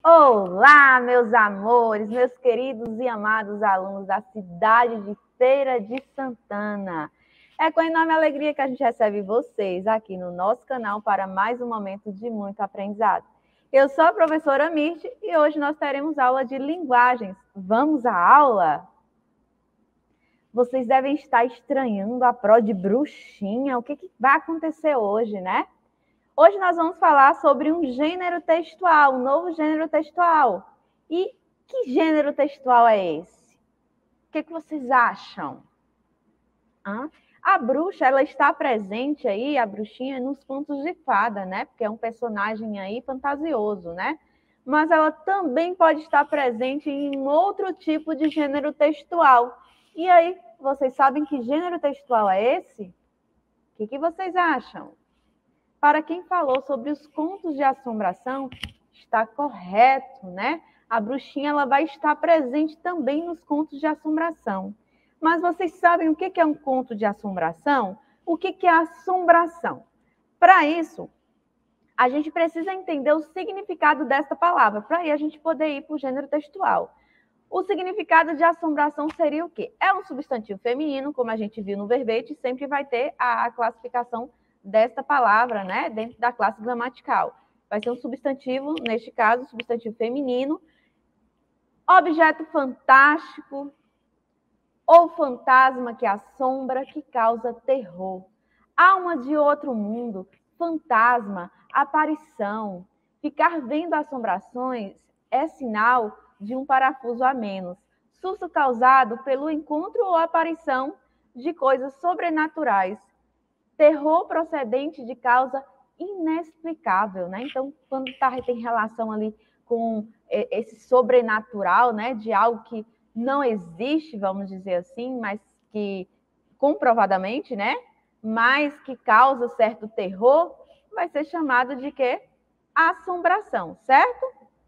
Olá, meus amores, meus queridos e amados alunos da cidade de Feira de Santana. É com enorme alegria que a gente recebe vocês aqui no nosso canal para mais um momento de muito aprendizado. Eu sou a professora Mirth e hoje nós teremos aula de linguagens. Vamos à aula? Vocês devem estar estranhando a pró de bruxinha. O que vai acontecer hoje, né? Hoje nós vamos falar sobre um gênero textual, um novo gênero textual. E que gênero textual é esse? O que vocês acham? A bruxa, ela está presente aí, a bruxinha, nos contos de fada, né? Porque é um personagem aí fantasioso, né? Mas ela também pode estar presente em outro tipo de gênero textual. E aí, vocês sabem que gênero textual é esse? O que vocês acham? Para quem falou sobre os contos de assombração, está correto, né? A bruxinha ela vai estar presente também nos contos de assombração. Mas vocês sabem o que é um conto de assombração? O que é assombração? Para isso, a gente precisa entender o significado dessa palavra, para aí a gente poder ir para o gênero textual. O significado de assombração seria o quê? É um substantivo feminino, como a gente viu no verbete, sempre vai ter a classificação desta palavra, né, dentro da classe gramatical. Vai ser um substantivo, neste caso, substantivo feminino, objeto fantástico ou fantasma que assombra, que causa terror. Alma de outro mundo, fantasma, aparição. Ficar vendo assombrações é sinal de um parafuso a menos. Susto causado pelo encontro ou aparição de coisas sobrenaturais. Terror procedente de causa inexplicável, né? Então, quando tem relação ali com esse sobrenatural, né, de algo que não existe, vamos dizer assim, mas que comprovadamente, né, mas que causa certo terror, vai ser chamado de quê? Assombração, certo?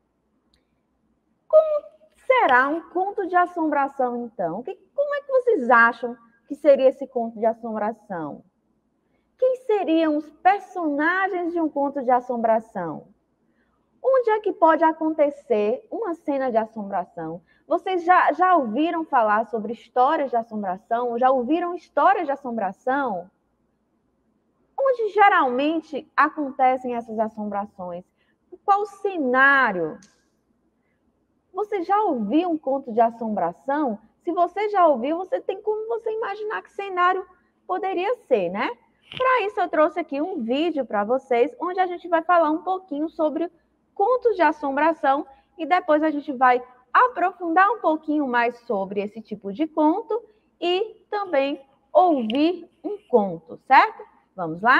Como será um conto de assombração, então? Como é que vocês acham que seria esse conto de assombração? Quem seriam os personagens de um conto de assombração? Onde é que pode acontecer uma cena de assombração? Vocês já ouviram falar sobre histórias de assombração? Já ouviram histórias de assombração? Onde geralmente acontecem essas assombrações? Qual cenário? Você já ouviu um conto de assombração? Se você já ouviu, você tem como você imaginar que cenário poderia ser, né? Para isso, eu trouxe aqui um vídeo para vocês, onde a gente vai falar um pouquinho sobre contos de assombração e depois a gente vai aprofundar um pouquinho mais sobre esse tipo de conto e também ouvir um conto, certo? Vamos lá?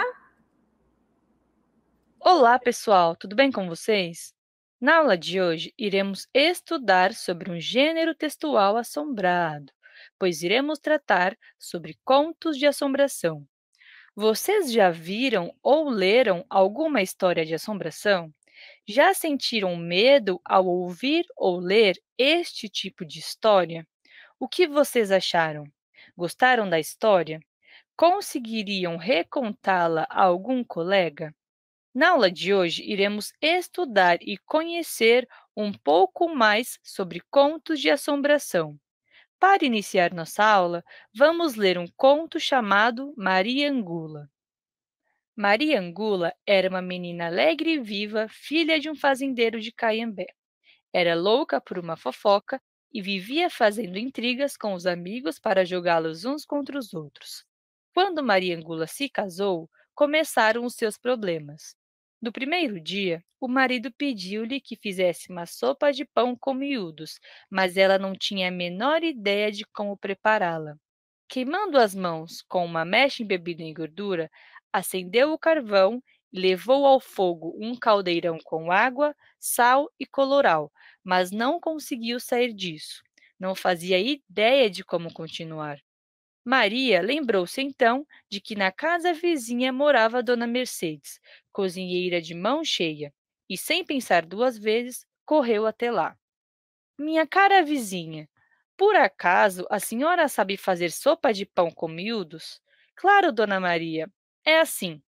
Olá, pessoal, tudo bem com vocês? Na aula de hoje, iremos estudar sobre um gênero textual assombrado, pois iremos tratar sobre contos de assombração. Vocês já viram ou leram alguma história de assombração? Já sentiram medo ao ouvir ou ler este tipo de história? O que vocês acharam? Gostaram da história? Conseguiriam recontá-la a algum colega? Na aula de hoje, iremos estudar e conhecer um pouco mais sobre contos de assombração. Para iniciar nossa aula, vamos ler um conto chamado Maria Angula. Maria Angula era uma menina alegre e viva, filha de um fazendeiro de Caiambé. Era louca por uma fofoca e vivia fazendo intrigas com os amigos para jogá-los uns contra os outros. Quando Maria Angula se casou, começaram os seus problemas. No primeiro dia, o marido pediu-lhe que fizesse uma sopa de pão com miúdos, mas ela não tinha a menor ideia de como prepará-la. Queimando as mãos com uma mecha embebida em gordura, acendeu o carvão e levou ao fogo um caldeirão com água, sal e colorau, mas não conseguiu sair disso. Não fazia ideia de como continuar. Maria lembrou-se então de que na casa vizinha morava Dona Mercedes, cozinheira de mão cheia, e, sem pensar duas vezes, correu até lá. Minha cara vizinha, por acaso a senhora sabe fazer sopa de pão com miúdos? Claro, Dona Maria. É assim.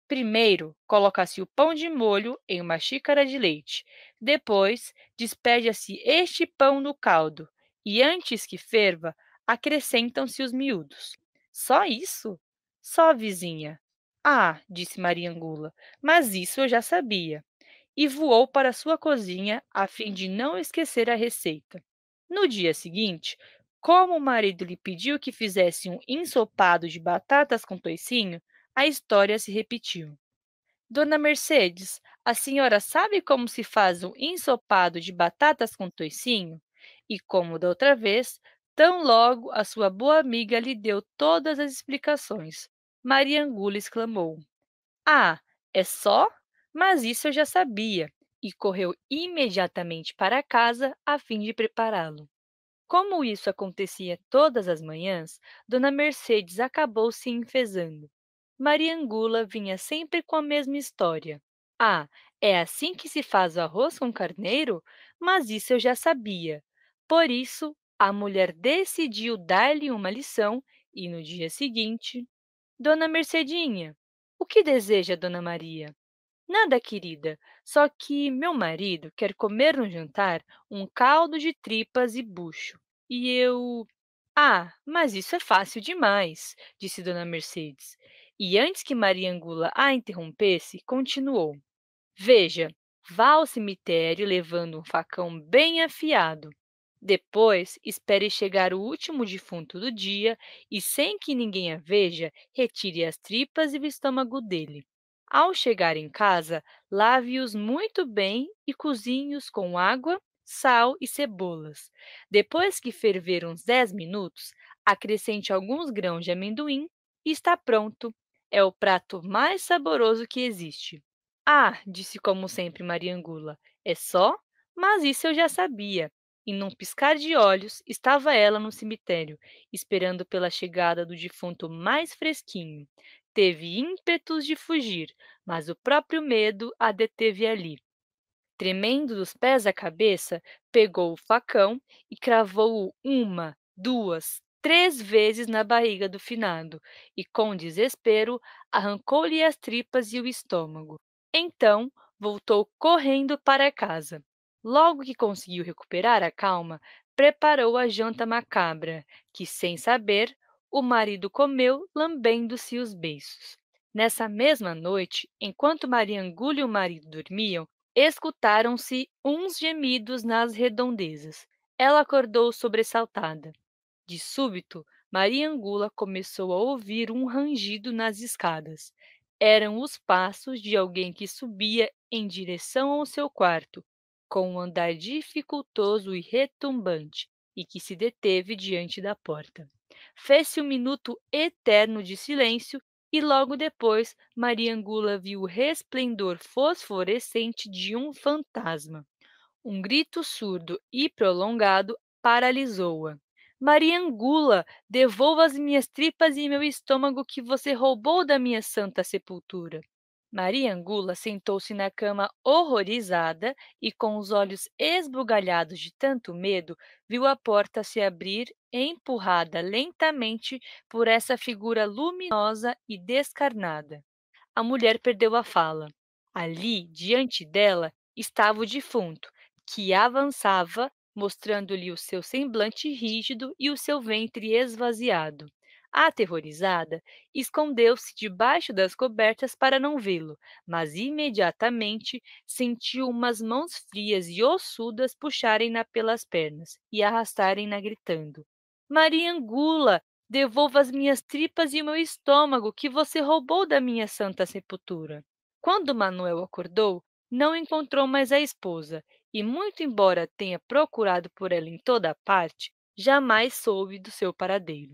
Primeiro, coloca-se o pão de molho em uma xícara de leite. Depois, despeja-se este pão no caldo e, antes que ferva, acrescentam-se os miúdos. Só isso? Só, vizinha. Ah, disse Maria Angula, mas isso eu já sabia. E voou para sua cozinha a fim de não esquecer a receita. No dia seguinte, como o marido lhe pediu que fizesse um ensopado de batatas com toicinho, a história se repetiu. Dona Mercedes, a senhora sabe como se faz um ensopado de batatas com toicinho? E como da outra vez, tão logo a sua boa amiga lhe deu todas as explicações. Maria Angula exclamou: Ah, é só? Mas isso eu já sabia. E correu imediatamente para casa a fim de prepará-lo. Como isso acontecia todas as manhãs, Dona Mercedes acabou se enfezando. Maria Angula vinha sempre com a mesma história. Ah, é assim que se faz o arroz com carneiro? Mas isso eu já sabia. Por isso, a mulher decidiu dar-lhe uma lição e, no dia seguinte, Dona Mercedinha, o que deseja Dona Maria? Nada, querida, só que meu marido quer comer no jantar um caldo de tripas e bucho. E eu. Ah, mas isso é fácil demais, disse Dona Mercedes. E antes que Maria Angula a interrompesse, continuou. Veja, vá ao cemitério levando um facão bem afiado. Depois, espere chegar o último defunto do dia e, sem que ninguém a veja, retire as tripas e o estômago dele. Ao chegar em casa, lave-os muito bem e cozinhe-os com água, sal e cebolas. Depois que ferver uns 10 minutos, acrescente alguns grãos de amendoim e está pronto. É o prato mais saboroso que existe. Ah, disse como sempre Maria Angula, é só? Mas isso eu já sabia. E num piscar de olhos, estava ela no cemitério, esperando pela chegada do defunto mais fresquinho. Teve ímpetos de fugir, mas o próprio medo a deteve ali. Tremendo dos pés à cabeça, pegou o facão e cravou-o uma, duas, três vezes na barriga do finado, e, com desespero, arrancou-lhe as tripas e o estômago. Então, voltou correndo para casa. Logo que conseguiu recuperar a calma, preparou a janta macabra, que, sem saber, o marido comeu, lambendo-se os beiços. Nessa mesma noite, enquanto Maria Angula e o marido dormiam, escutaram-se uns gemidos nas redondezas. Ela acordou sobressaltada. De súbito, Maria Angula começou a ouvir um rangido nas escadas. Eram os passos de alguém que subia em direção ao seu quarto, com um andar dificultoso e retumbante, e que se deteve diante da porta. Fez-se um minuto eterno de silêncio e logo depois Maria Angula viu o resplendor fosforescente de um fantasma. Um grito surdo e prolongado paralisou-a. Maria Angula, devolva as minhas tripas e meu estômago que você roubou da minha santa sepultura. Maria Angula sentou-se na cama horrorizada e, com os olhos esbugalhados de tanto medo, viu a porta se abrir, empurrada lentamente por essa figura luminosa e descarnada. A mulher perdeu a fala. Ali, diante dela, estava o defunto, que avançava, mostrando-lhe o seu semblante rígido e o seu ventre esvaziado. Aterrorizada, escondeu-se debaixo das cobertas para não vê-lo, mas imediatamente sentiu umas mãos frias e ossudas puxarem-na pelas pernas e arrastarem-na gritando: Maria Angula, devolva as minhas tripas e o meu estômago, que você roubou da minha santa sepultura. Quando Manuel acordou, não encontrou mais a esposa, e, muito embora tenha procurado por ela em toda a parte, jamais soube do seu paradeiro.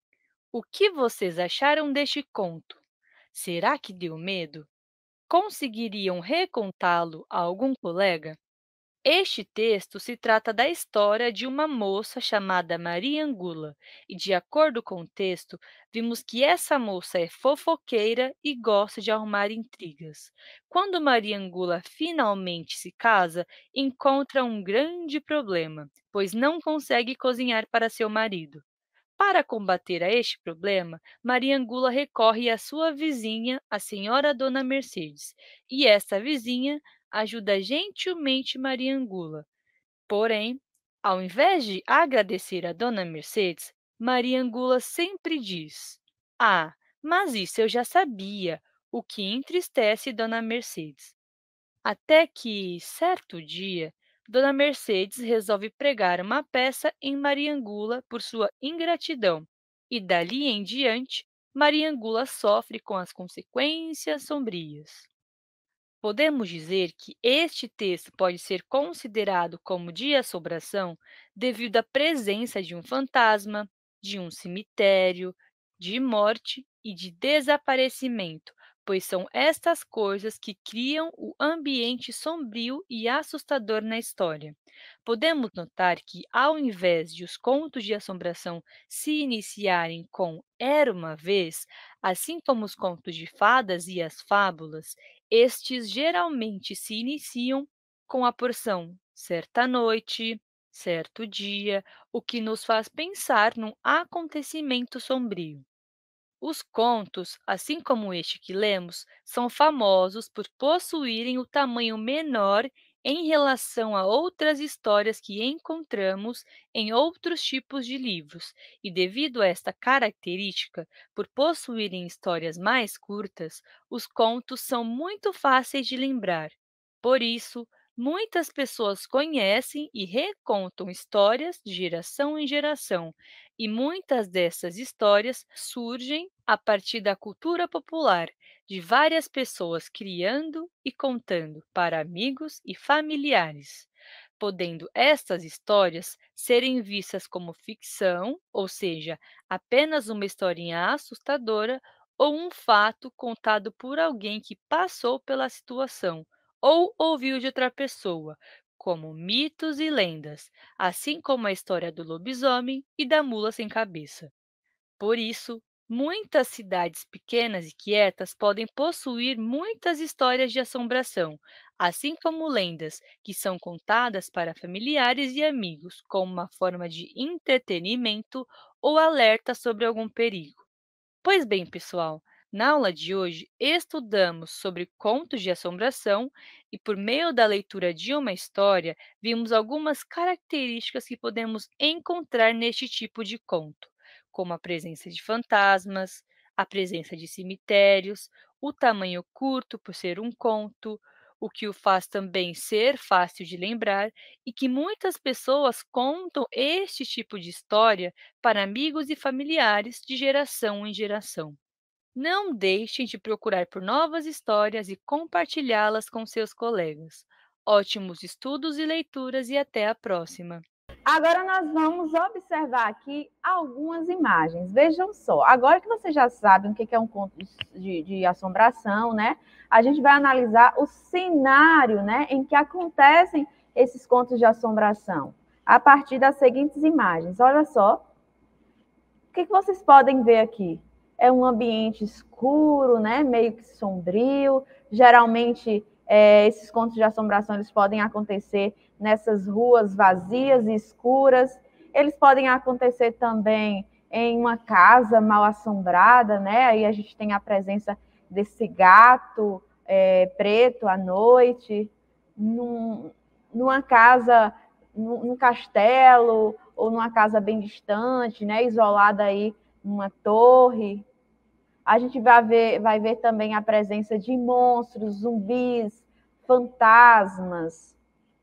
O que vocês acharam deste conto? Será que deu medo? Conseguiriam recontá-lo a algum colega? Este texto se trata da história de uma moça chamada Maria Angula, e, de acordo com o texto, vimos que essa moça é fofoqueira e gosta de arrumar intrigas. Quando Maria Angula finalmente se casa, encontra um grande problema, pois não consegue cozinhar para seu marido. Para combater a este problema, Maria Angula recorre à sua vizinha, a senhora Dona Mercedes, e essa vizinha ajuda gentilmente Maria Angula. Porém, ao invés de agradecer a Dona Mercedes, Maria Angula sempre diz: "Ah, mas isso eu já sabia", o que entristece Dona Mercedes. Até que, certo dia, Dona Mercedes resolve pregar uma peça em Maria Angula por sua ingratidão, e dali em diante, Maria Angula sofre com as consequências sombrias. Podemos dizer que este texto pode ser considerado como de assombração devido à presença de um fantasma, de um cemitério, de morte e de desaparecimento, pois são estas coisas que criam o ambiente sombrio e assustador na história. Podemos notar que, ao invés de os contos de assombração se iniciarem com Era uma vez, assim como os contos de fadas e as fábulas, estes geralmente se iniciam com a porção certa noite, certo dia, o que nos faz pensar num acontecimento sombrio. Os contos, assim como este que lemos, são famosos por possuírem o tamanho menor em relação a outras histórias que encontramos em outros tipos de livros, e devido a esta característica, por possuírem histórias mais curtas, os contos são muito fáceis de lembrar. Por isso, muitas pessoas conhecem e recontam histórias de geração em geração, e muitas dessas histórias surgem a partir da cultura popular, de várias pessoas criando e contando para amigos e familiares, podendo estas histórias serem vistas como ficção, ou seja, apenas uma historinha assustadora, ou um fato contado por alguém que passou pela situação ou ouviu de outra pessoa, como mitos e lendas, assim como a história do lobisomem e da mula sem cabeça. Por isso, muitas cidades pequenas e quietas podem possuir muitas histórias de assombração, assim como lendas que são contadas para familiares e amigos como uma forma de entretenimento ou alerta sobre algum perigo. Pois bem, pessoal, na aula de hoje estudamos sobre contos de assombração e, por meio da leitura de uma história, vimos algumas características que podemos encontrar neste tipo de conto, como a presença de fantasmas, a presença de cemitérios, o tamanho curto por ser um conto, o que o faz também ser fácil de lembrar e que muitas pessoas contam este tipo de história para amigos e familiares de geração em geração. Não deixem de procurar por novas histórias e compartilhá-las com seus colegas. Ótimos estudos e leituras e até a próxima! Agora nós vamos observar aqui algumas imagens. Vejam só, agora que vocês já sabem o que é um conto de assombração, né? A gente vai analisar o cenário, né, em que acontecem esses contos de assombração, a partir das seguintes imagens. Olha só, o que vocês podem ver aqui? É um ambiente escuro, né, meio que sombrio. Geralmente, esses contos de assombração eles podem acontecer nessas ruas vazias e escuras. Eles podem acontecer também em uma casa mal assombrada, né? Aí a gente tem a presença desse gato preto à noite, numa casa, num castelo ou numa casa bem distante, né? Isolada aí numa torre. A gente vai ver também a presença de monstros, zumbis, fantasmas.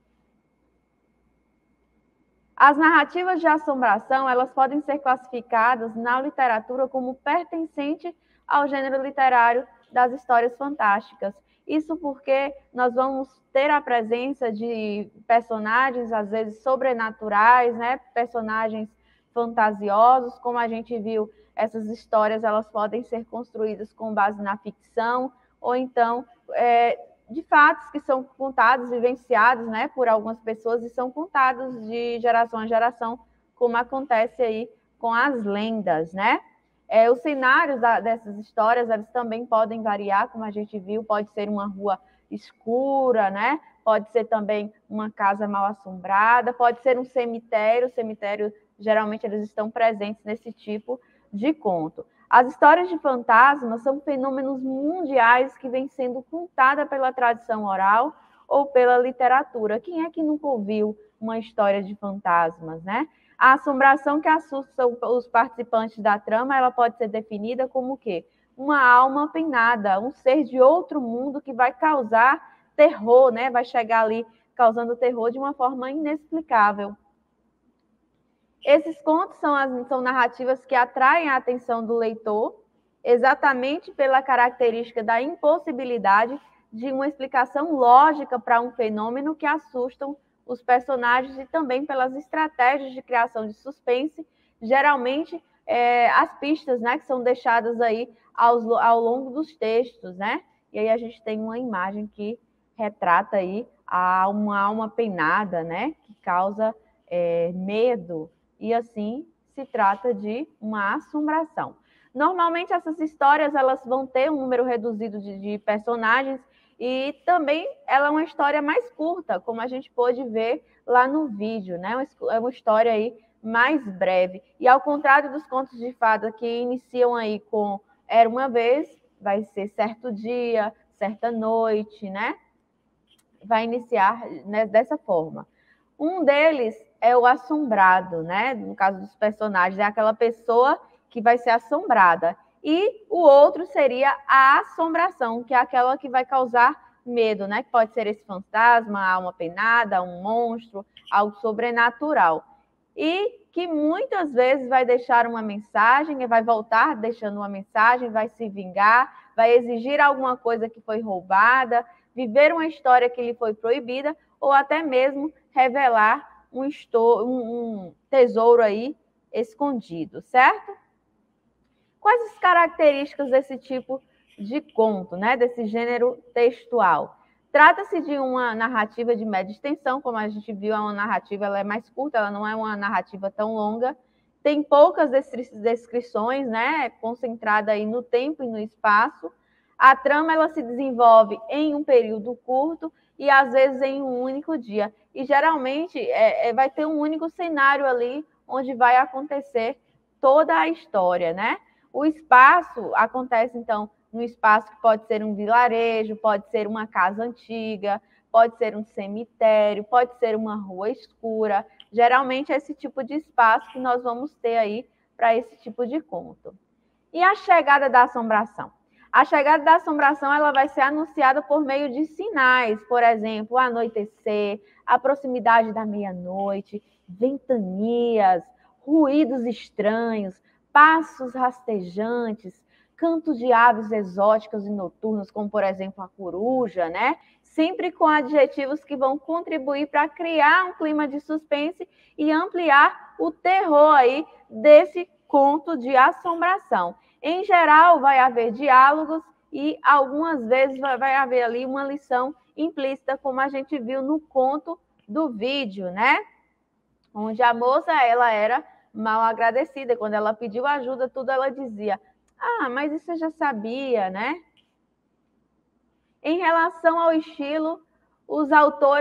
As narrativas de assombração, elas podem ser classificadas na literatura como pertencente ao gênero literário das histórias fantásticas. Isso porque nós vamos ter a presença de personagens, às vezes, sobrenaturais, né? Personagens fantasiosos, como a gente viu, essas histórias elas podem ser construídas com base na ficção, ou então de fatos que são contados, vivenciados, né, por algumas pessoas e são contados de geração a geração, como acontece aí com as lendas, né? Os cenários dessas histórias, eles também podem variar, como a gente viu, pode ser uma rua escura, né? Pode ser também uma casa mal assombrada, pode ser um cemitério. Cemitério, geralmente, eles estão presentes nesse tipo de conto. As histórias de fantasmas são fenômenos mundiais que vêm sendo contadas pela tradição oral ou pela literatura. Quem é que nunca ouviu uma história de fantasmas, né? A assombração que assusta os participantes da trama, ela pode ser definida como o quê? Uma alma penada, um ser de outro mundo que vai causar terror, né? Vai chegar ali causando terror de uma forma inexplicável. Esses contos são narrativas que atraem a atenção do leitor, exatamente pela característica da impossibilidade de uma explicação lógica para um fenômeno que assustam os personagens e também pelas estratégias de criação de suspense, geralmente as pistas, né, que são deixadas aí ao longo dos textos, né? E aí a gente tem uma imagem que retrata aí uma alma penada, né, que causa medo, e assim se trata de uma assombração. Normalmente essas histórias elas vão ter um número reduzido de personagens e também ela é uma história mais curta, como a gente pôde ver lá no vídeo, né? É uma história aí mais breve. E ao contrário dos contos de fada que iniciam aí com Era uma vez, vai ser certo dia, certa noite, né? Vai iniciar, né, dessa forma. Um deles é o assombrado, né? No caso dos personagens, é aquela pessoa que vai ser assombrada. E o outro seria a assombração, que é aquela que vai causar medo, né? Que pode ser esse fantasma, alma penada, um monstro, algo sobrenatural. E que muitas vezes vai deixar uma mensagem, vai voltar deixando uma mensagem, vai se vingar, vai exigir alguma coisa que foi roubada, viver uma história que lhe foi proibida, ou até mesmo revelar um tesouro aí escondido, certo? Quais as características desse tipo de conto, né? Desse gênero textual? Trata-se de uma narrativa de média extensão, como a gente viu, é uma narrativa, ela é mais curta, ela não é uma narrativa tão longa, tem poucas descrições, né? Concentrada aí no tempo e no espaço. A trama ela se desenvolve em um período curto e às vezes em um único dia. E geralmente vai ter um único cenário ali onde vai acontecer toda a história, né? O espaço acontece, então, no espaço que pode ser um vilarejo, pode ser uma casa antiga, pode ser um cemitério, pode ser uma rua escura. Geralmente é esse tipo de espaço que nós vamos ter aí para esse tipo de conto. E a chegada da assombração? A chegada da assombração ela vai ser anunciada por meio de sinais, por exemplo, o anoitecer, a proximidade da meia-noite, ventanias, ruídos estranhos, passos rastejantes, cantos de aves exóticas e noturnas, como por exemplo a coruja, né? Sempre com adjetivos que vão contribuir para criar um clima de suspense e ampliar o terror aí desse conto de assombração. Em geral, vai haver diálogos e algumas vezes vai haver ali uma lição implícita, como a gente viu no conto do vídeo, né? Onde a moça ela era mal agradecida. Quando ela pediu ajuda, tudo ela dizia: ah, mas isso eu já sabia, né? Em relação ao estilo, dos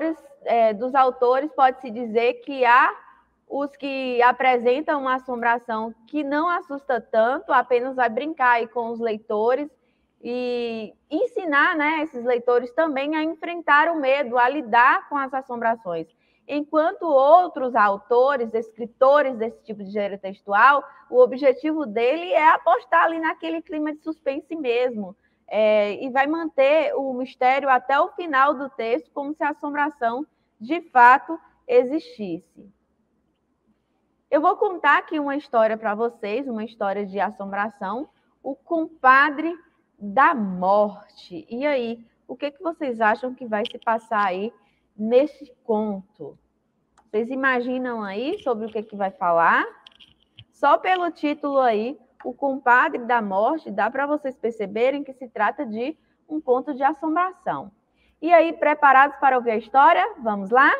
autores, pode-se dizer que há os que apresentam uma assombração que não assusta tanto, apenas vai brincar aí com os leitores e ensinar, né, esses leitores também a enfrentar o medo, a lidar com as assombrações. Enquanto outros autores, escritores desse tipo de gênero textual, o objetivo dele é apostar ali naquele clima de suspense mesmo, e vai manter o mistério até o final do texto, como se a assombração de fato existisse. Eu vou contar aqui uma história para vocês, uma história de assombração, o compadre da morte. E aí, o que vocês acham que vai se passar aí nesse conto? Vocês imaginam aí sobre o que vai falar? Só pelo título aí, o compadre da morte, dá para vocês perceberem que se trata de um conto de assombração. E aí, preparados para ouvir a história? Vamos lá?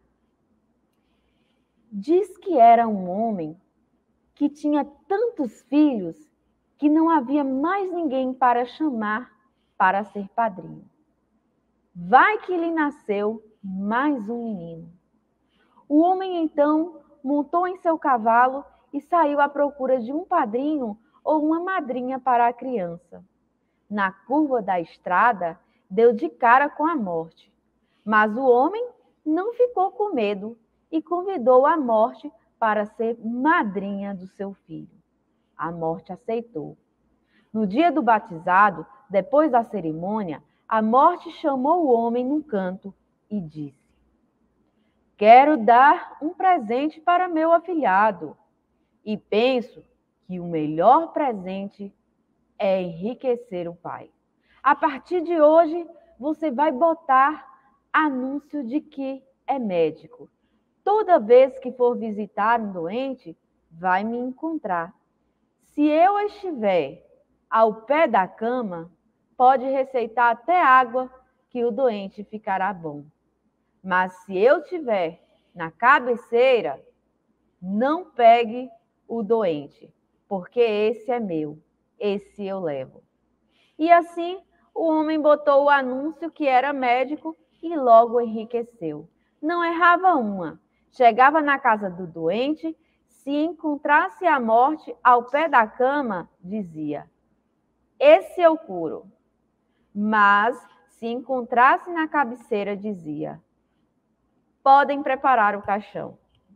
Diz que era um homem que tinha tantos filhos que não havia mais ninguém para chamar para ser padrinho. Vai que lhe nasceu mais um menino. O homem então montou em seu cavalo e saiu à procura de um padrinho ou uma madrinha para a criança. Na curva da estrada, deu de cara com a morte. Mas o homem não ficou com medo e convidou a morte para ser madrinha do seu filho. A morte aceitou. No dia do batizado, depois da cerimônia, a morte chamou o homem num canto e disse: Quero dar um presente para meu afilhado e penso que o melhor presente é enriquecer o pai. A partir de hoje, você vai botar anúncio de que é médico. Toda vez que for visitar um doente, vai me encontrar. Se eu estiver ao pé da cama, pode receitar até água que o doente ficará bom. Mas se eu estiver na cabeceira, não pegue o doente, porque esse é meu, esse eu levo. E assim, o homem botou o anúncio que era médico e logo enriqueceu. Não errava uma. Chegava na casa do doente, se encontrasse a morte ao pé da cama, dizia: Esse eu curo. Mas se encontrasse na cabeceira, dizia: Podem preparar o caixão.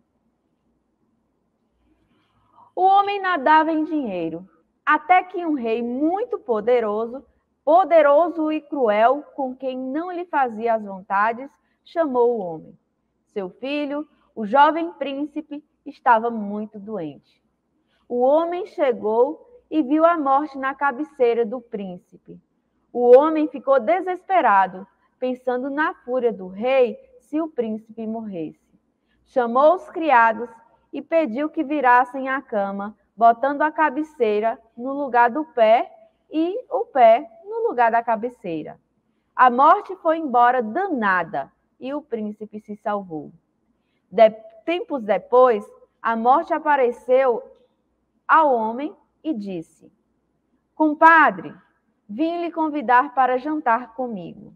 O homem nadava em dinheiro, até que um rei muito poderoso, poderoso e cruel, com quem não lhe fazia as vontades, chamou o homem. Seu filho, o jovem príncipe, estava muito doente. O homem chegou e viu a morte na cabeceira do príncipe. O homem ficou desesperado, pensando na fúria do rei se o príncipe morresse. Chamou os criados e pediu que virassem a cama, botando a cabeceira no lugar do pé e o pé no lugar da cabeceira. A morte foi embora danada e o príncipe se salvou. Tempos depois, a morte apareceu ao homem e disse: Compadre, vim lhe convidar para jantar comigo.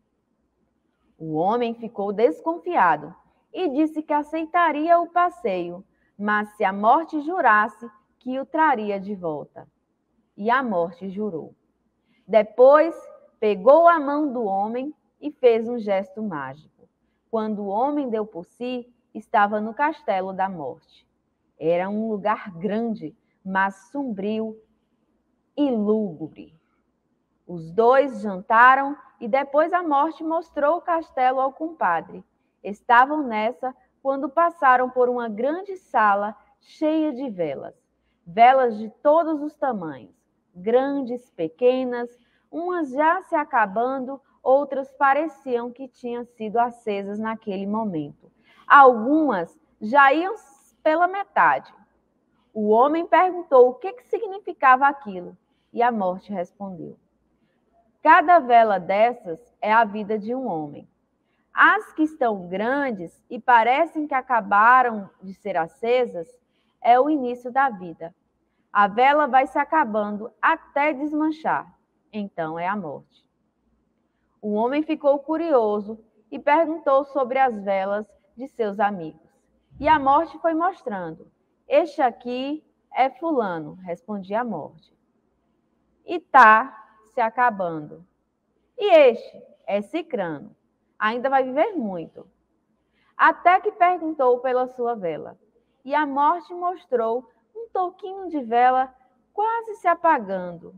O homem ficou desconfiado e disse que aceitaria o passeio, mas se a morte jurasse que o traria de volta. E a morte jurou. Depois, pegou a mão do homem e fez um gesto mágico. Quando o homem deu por si, estava no castelo da morte. Era um lugar grande, mas sombrio e lúgubre. Os dois jantaram e depois a morte mostrou o castelo ao compadre. Estavam nessa quando passaram por uma grande sala cheia de velas. Velas de todos os tamanhos, grandes, pequenas, umas já se acabando, outras pareciam que tinham sido acesas naquele momento. Algumas já iam pela metade. O homem perguntou o que significava aquilo e a morte respondeu: Cada vela dessas é a vida de um homem. As que estão grandes e parecem que acabaram de ser acesas é o início da vida. A vela vai se acabando até desmanchar. Então é a morte. O homem ficou curioso e perguntou sobre as velas de seus amigos. E a morte foi mostrando. Este aqui é fulano, respondia a morte. E tá se acabando. E este é cicrano. Ainda vai viver muito. Até que perguntou pela sua vela. E a morte mostrou um toquinho de vela quase se apagando.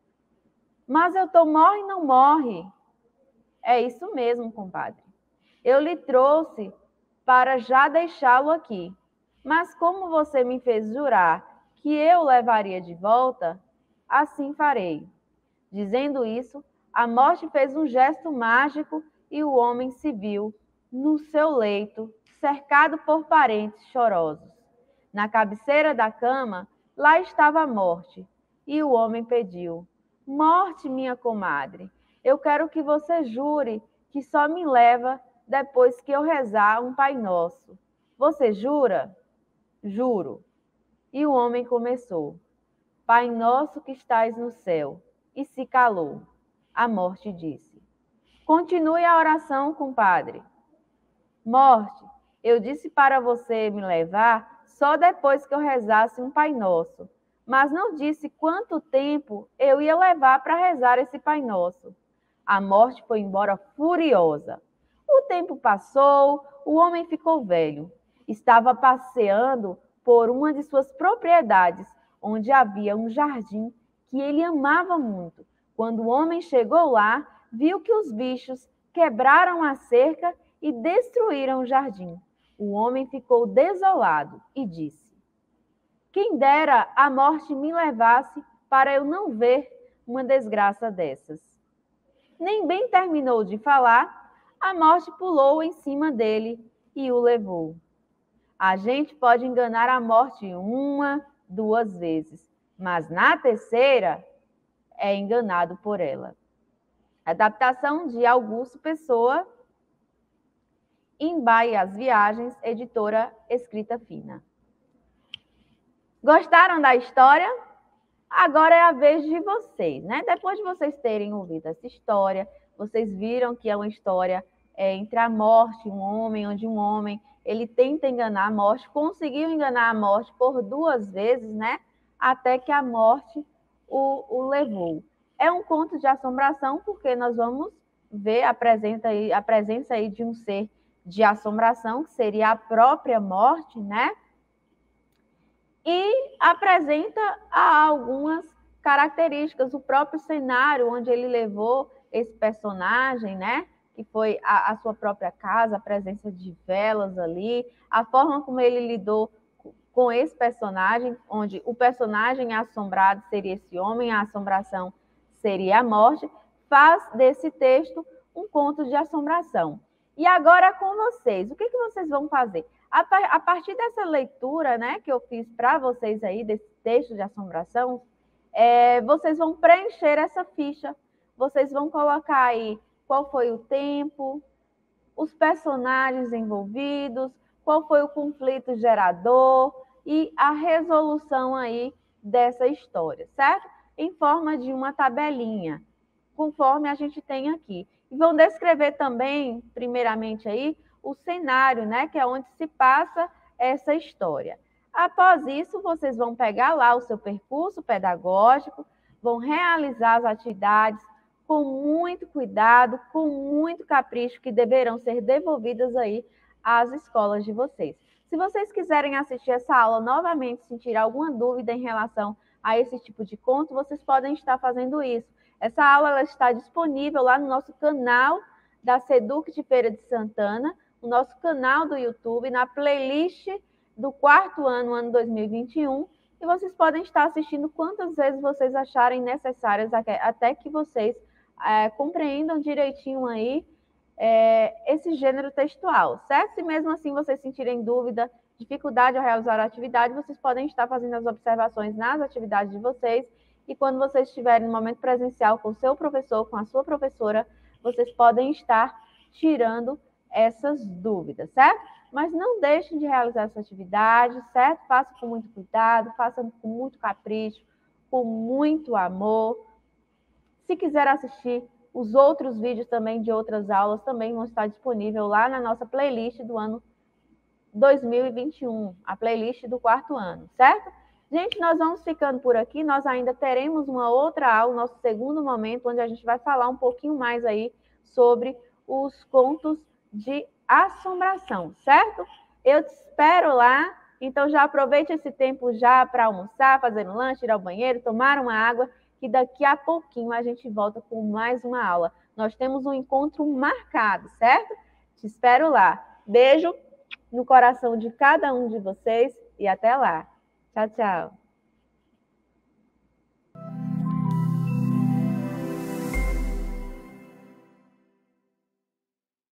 Mas eu tô morre, não morre. É isso mesmo, compadre. Eu lhe trouxe para já deixá-lo aqui. Mas como você me fez jurar que eu levaria de volta, assim farei. Dizendo isso, a morte fez um gesto mágico e o homem se viu no seu leito, cercado por parentes chorosos. Na cabeceira da cama, lá estava a morte, e o homem pediu: Morte, minha comadre, eu quero que você jure que só me leva depois que eu rezar um Pai Nosso. Você jura? Juro. E o homem começou: Pai nosso que estais no céu, e se calou. A morte disse: Continue a oração, compadre. Morte, eu disse para você me levar só depois que eu rezasse um Pai Nosso, mas não disse quanto tempo eu ia levar para rezar esse Pai Nosso. A morte foi embora furiosa. O tempo passou, o homem ficou velho. Estava passeando por uma de suas propriedades, onde havia um jardim que ele amava muito. Quando o homem chegou lá, viu que os bichos quebraram a cerca e destruíram o jardim. O homem ficou desolado e disse: quem dera a morte me levasse para eu não ver uma desgraça dessas. Nem bem terminou de falar, a morte pulou em cima dele e o levou. A gente pode enganar a morte uma, duas vezes, mas na terceira é enganado por ela. Adaptação de Augusto Pessoa, Embaie as Viagens, editora Escrita Fina. Gostaram da história? Agora é a vez de vocês, né? Depois de vocês terem ouvido essa história, vocês viram que é uma história entre a morte e um homem, onde um homem ele tenta enganar a morte, conseguiu enganar a morte por duas vezes, né? Até que a morte o levou. É um conto de assombração, porque nós vamos ver a presença aí de um ser de assombração, que seria a própria morte, né? E apresenta algumas características, o próprio cenário onde ele levou esse personagem, né? Que foi a sua própria casa, a presença de velas ali, a forma como ele lidou com esse personagem, onde o personagem assombrado seria esse homem, a assombração seria a morte, faz desse texto um conto de assombração. E agora com vocês, o que vocês vão fazer? A partir dessa leitura, né, que eu fiz para vocês aí, desse texto de assombração, vocês vão preencher essa ficha, vocês vão colocar aí qual foi o tempo, os personagens envolvidos, qual foi o conflito gerador e a resolução aí dessa história, certo? Em forma de uma tabelinha, conforme a gente tem aqui. E vão descrever também, primeiramente aí, o cenário, né, que é onde se passa essa história. Após isso, vocês vão pegar lá o seu percurso pedagógico, vão realizar as atividades com muito cuidado, com muito capricho, que deverão ser devolvidas aí às escolas de vocês. Se vocês quiserem assistir essa aula novamente, sentir alguma dúvida em relação a esse tipo de conto, vocês podem estar fazendo isso. Essa aula ela está disponível lá no nosso canal da Seduc de Feira de Santana, no nosso canal do YouTube, na playlist do quarto ano 2021, e vocês podem estar assistindo quantas vezes vocês acharem necessárias, até que vocês compreendam direitinho aí esse gênero textual, certo? Se mesmo assim vocês sentirem dúvida, dificuldade ao realizar a atividade, vocês podem estar fazendo as observações nas atividades de vocês, e quando vocês estiverem no momento presencial com o seu professor, com a sua professora, vocês podem estar tirando essas dúvidas, certo? Mas não deixem de realizar essa atividade, certo? Faça com muito cuidado, faça com muito capricho, com muito amor. Se quiser assistir os outros vídeos também de outras aulas, também vão estar disponíveis lá na nossa playlist do ano 2021, a playlist do quarto ano, certo? Gente, nós vamos ficando por aqui, nós ainda teremos uma outra aula, nosso segundo momento, onde a gente vai falar um pouquinho mais aí sobre os contos de assombração, certo? Eu te espero lá, então já aproveite esse tempo já para almoçar, fazer um lanche, ir ao banheiro, tomar uma água, que daqui a pouquinho a gente volta com mais uma aula. Nós temos um encontro marcado, certo? Te espero lá. Beijo no coração de cada um de vocês e até lá. Tchau, tchau.